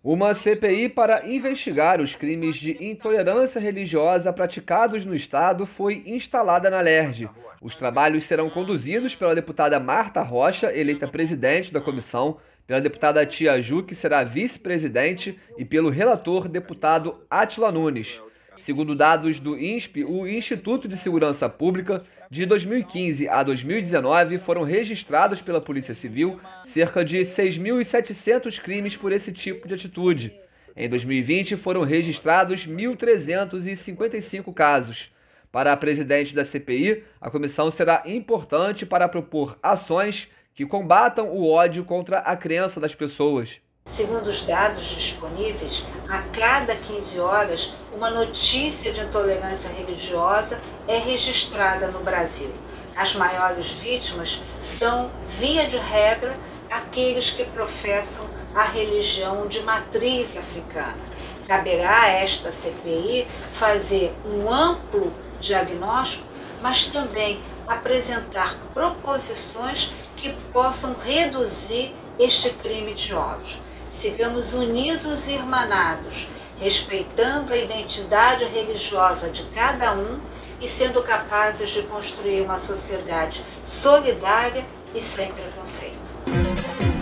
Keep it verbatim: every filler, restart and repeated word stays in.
Uma C P I para investigar os crimes de intolerância religiosa praticados no Estado foi instalada na Alerj. Os trabalhos serão conduzidos pela deputada Marta Rocha, eleita presidente da comissão, pela deputada Tia Ju, que será vice-presidente, e pelo relator, deputado Átila Nunes. Segundo dados do I N S P, o Instituto de Segurança Pública, de dois mil e quinze a dois mil e dezenove foram registrados pela Polícia Civil cerca de seis mil e setecentos crimes por esse tipo de atitude. Em dois mil e vinte foram registrados mil trezentos e cinquenta e cinco casos. Para a presidente da C P I, a comissão será importante para propor ações que combatam o ódio contra a crença das pessoas. Segundo os dados disponíveis, a cada quinze horas, uma notícia de intolerância religiosa é registrada no Brasil. As maiores vítimas são, via de regra, aqueles que professam a religião de matriz africana. Caberá a esta C P I fazer um amplo diagnóstico, mas também apresentar proposições que possam reduzir este crime de ódio. Sigamos unidos e irmanados, respeitando a identidade religiosa de cada um e sendo capazes de construir uma sociedade solidária e sem preconceito.